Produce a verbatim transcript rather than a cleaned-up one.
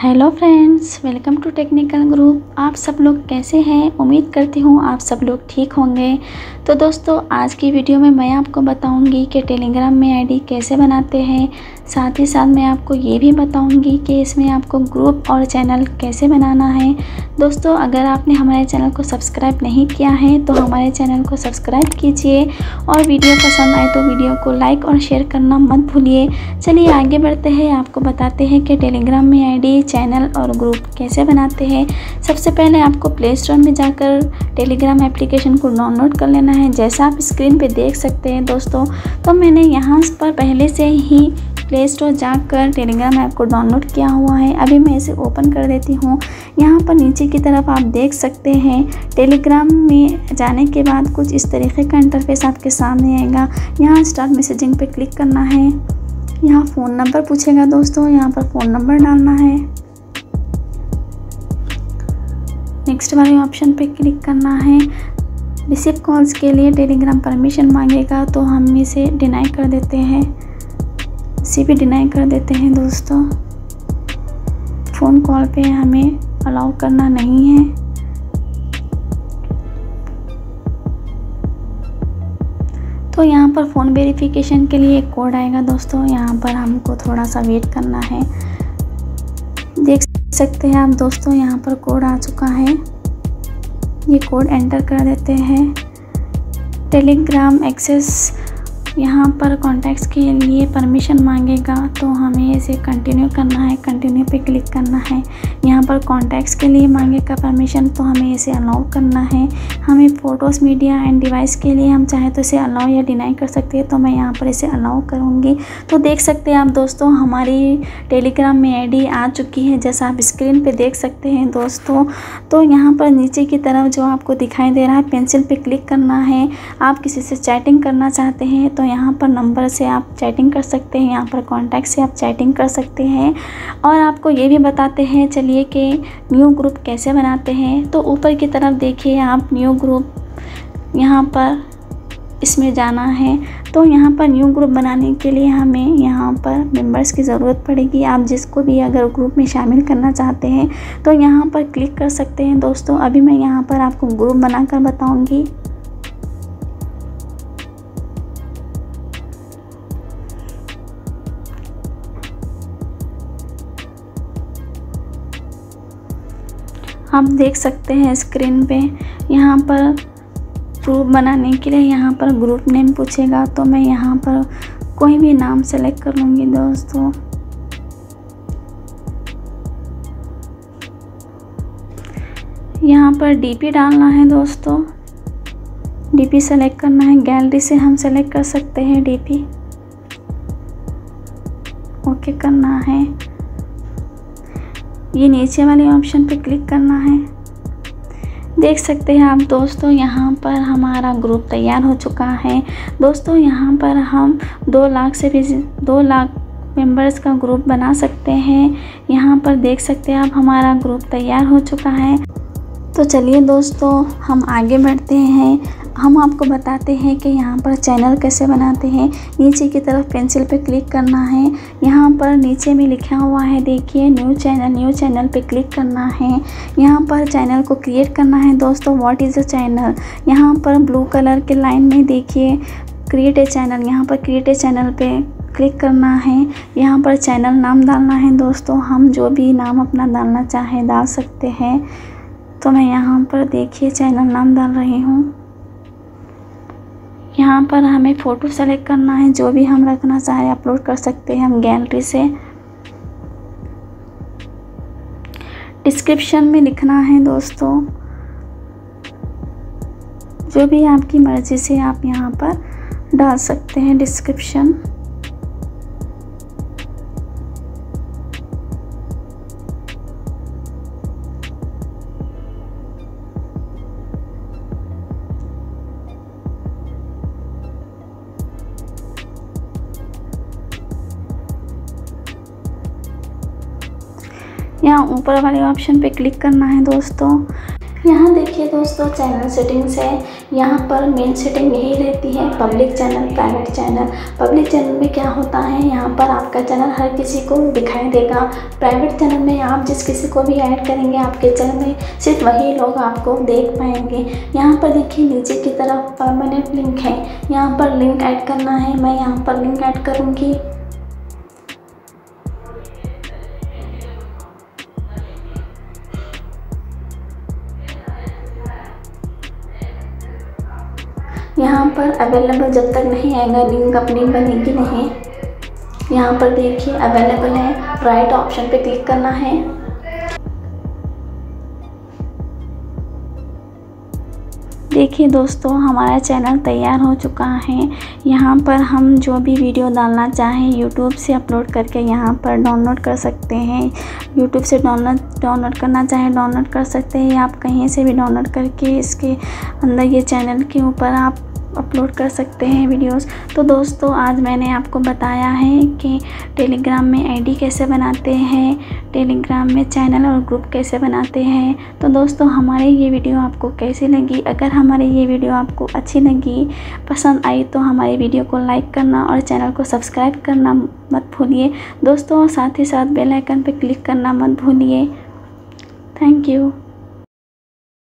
Hello friends, welcome to technical group. आप सब लोग कैसे हैं? उम्मीद करती हूँ आप सब लोग ठीक होंगे। तो दोस्तों, आज की वीडियो में मैं आपको बताऊंगी कि टेलीग्राम में आईडी कैसे बनाते हैं। साथ ही साथ मैं आपको ये भी बताऊंगी कि इसमें आपको ग्रुप और चैनल कैसे बनाना है। दोस्तों, अगर आपने हमारे चैनल को सब्सक्राइब नहीं किया है तो हमारे चैनल को सब्सक्राइब कीजिए और वीडियो पसंद आए तो वीडियो को लाइक और शेयर करना मत भूलिए। चलिए आगे बढ़ते हैं, आपको बताते हैं कि टेलीग्राम में आईडी, चैनल और ग्रुप कैसे बनाते हैं। सबसे पहले आपको प्ले स्टोर में जाकर टेलीग्राम एप्लीकेशन को डाउनलोड कर लेना है। जैसा आप स्क्रीन पे देख सकते हैं दोस्तों, तो मैंने यहाँ पर पहले से ही प्ले स्टोर जाकर टेलीग्राम ऐप को डाउनलोड किया हुआ है। अभी मैं इसे ओपन कर देती हूँ। यहाँ पर नीचे की तरफ आप देख सकते हैं, टेलीग्राम में जाने के बाद कुछ इस तरीके का इंटरफेस आपके सामने आएगा। यहाँ स्टार्ट मैसेजिंग पे क्लिक करना है। यहाँ फ़ोन नंबर पूछेगा दोस्तों, यहाँ पर फ़ोन नंबर डालना है। नेक्स्ट वाले ऑप्शन पे क्लिक करना है। रिसीव कॉल्स के लिए टेलीग्राम परमिशन मांगेगा तो हम इसे डिनाई कर देते हैं, इसे भी डिनाई कर देते हैं दोस्तों। फ़ोन कॉल पे हमें अलाउ करना नहीं है। तो यहाँ पर फ़ोन वेरिफिकेशन के लिए एक कोड आएगा दोस्तों, यहाँ पर हमको थोड़ा सा वेट करना है। देख सकते हैं आप दोस्तों, यहाँ पर कोड आ चुका है। ये कोड एंटर कर देते हैं। टेलीग्राम एक्सेस, यहाँ पर कॉन्टैक्ट्स के लिए परमिशन मांगेगा तो हमें इसे कंटिन्यू करना है। कंटिन्यू पे क्लिक करना है। यहाँ पर कॉन्टैक्ट्स के लिए मांगेगा परमिशन तो हमें इसे अलाउ करना है। हमें फ़ोटोज़, मीडिया एंड डिवाइस के लिए हम चाहे तो इसे अलाउ या डिनाई कर सकते हैं, तो मैं यहाँ पर इसे अलाउ करूँगी। तो देख सकते हैं आप दोस्तों, हमारी टेलीग्राम में आईडी आ चुकी है, जैसा आप स्क्रीन पे देख सकते हैं दोस्तों। तो यहाँ पर नीचे की तरफ जो आपको दिखाई दे रहा है, पेंसिल पे क्लिक करना है। आप किसी से चैटिंग करना चाहते हैं तो यहाँ पर नंबर से आप चैटिंग कर सकते हैं, यहाँ पर कॉन्टैक्ट से आप चैटिंग कर सकते हैं। और आपको ये भी बताते हैं चलिए कि न्यू ग्रुप कैसे बनाते हैं। तो ऊपर की तरफ देखिए आप, न्यू ग्रुप, यहाँ पर इसमें जाना है। तो यहाँ पर न्यू ग्रुप बनाने के लिए हमें यहाँ पर मेंबर्स की ज़रूरत पड़ेगी। आप जिसको भी अगर ग्रुप में शामिल करना चाहते हैं तो यहाँ पर क्लिक कर सकते हैं दोस्तों। अभी मैं यहाँ पर आपको ग्रुप बनाकर बताऊँगी। आप देख सकते हैं स्क्रीन पे, यहाँ पर ग्रुप बनाने के लिए यहाँ पर ग्रुप नेम पूछेगा तो मैं यहाँ पर कोई भी नाम सेलेक्ट कर लूँगी दोस्तों। यहाँ पर डीपी डालना है दोस्तों, डीपी सेलेक्ट करना है। गैलरी से हम सेलेक्ट कर सकते हैं डीपी, ओके करना है। ये नीचे वाले ऑप्शन पे क्लिक करना है। देख सकते हैं आप दोस्तों, यहाँ पर हमारा ग्रुप तैयार हो चुका है दोस्तों। यहाँ पर हम दो लाख से भी दो लाख मेंबर्स का ग्रुप बना सकते हैं। यहाँ पर देख सकते हैं आप, हमारा ग्रुप तैयार हो चुका है। तो चलिए दोस्तों, हम आगे बढ़ते हैं। हम आपको बताते हैं कि यहाँ पर चैनल कैसे बनाते हैं। नीचे की तरफ पेंसिल पे क्लिक करना है। यहाँ पर नीचे में लिखा हुआ है, देखिए न्यू चैनल। न्यू चैनल पे क्लिक करना है। यहाँ पर चैनल को क्रिएट करना है दोस्तों। व्हाट इज़ अ चैनल, यहाँ पर ब्लू कलर के लाइन में देखिए क्रिएट ए चैनल। यहाँ पर क्रिएट ए चैनल पे क्लिक करना है। यहाँ पर चैनल नाम डालना है दोस्तों। हम जो भी नाम अपना डालना चाहें डाल सकते हैं। तो मैं यहाँ पर देखिए चैनल नाम डाल रही हूँ। यहाँ पर हमें फ़ोटो सेलेक्ट करना है, जो भी हम रखना चाहे अपलोड कर सकते हैं हम गैलरी से। डिस्क्रिप्शन में लिखना है दोस्तों, जो भी आपकी मर्ज़ी से आप यहाँ पर डाल सकते हैं डिस्क्रिप्शन। यहाँ ऊपर वाले ऑप्शन पे क्लिक करना है दोस्तों। यहाँ देखिए दोस्तों चैनल सेटिंग्स है। यहाँ पर मेन सेटिंग यही रहती है, public channel, private channel. Public channel में क्या होता है, यहाँ पर आपका चैनल हर किसी को दिखाई देगा। प्राइवेट चैनल में आप जिस किसी को भी ऐड करेंगे आपके चैनल में सिर्फ वही लोग आपको देख पाएंगे। यहाँ पर देखिए नीचे की तरफ परमानेंट लिंक है, यहाँ पर लिंक ऐड करना है। मैं यहाँ पर लिंक ऐड करूँगी। यहाँ पर अवेलेबल जब तक नहीं आएगा लिंक अपनी बनेगी नहीं। यहाँ पर देखिए अवेलेबल है, राइट ऑप्शन पे क्लिक करना है। देखिए दोस्तों हमारा चैनल तैयार हो चुका है। यहाँ पर हम जो भी वीडियो डालना चाहें यूट्यूब से अपलोड करके यहाँ पर डाउनलोड कर सकते हैं। यूट्यूब से डाउनलोड डाउनलोड करना चाहें डाउनलोड कर सकते हैं, आप कहीं से भी डाउनलोड करके इसके अंदर ये चैनल के ऊपर आप अपलोड कर सकते हैं वीडियोस। तो दोस्तों आज मैंने आपको बताया है कि टेलीग्राम में आईडी कैसे बनाते हैं, टेलीग्राम में चैनल और ग्रुप कैसे बनाते हैं। तो दोस्तों हमारी ये वीडियो आपको कैसी लगी? अगर हमारी ये वीडियो आपको अच्छी लगी, पसंद आई तो हमारी वीडियो को लाइक करना और चैनल को सब्सक्राइब करना मत भूलिए दोस्तों। साथ ही साथ बेल आइकन पर क्लिक करना मत भूलिए। Thank you.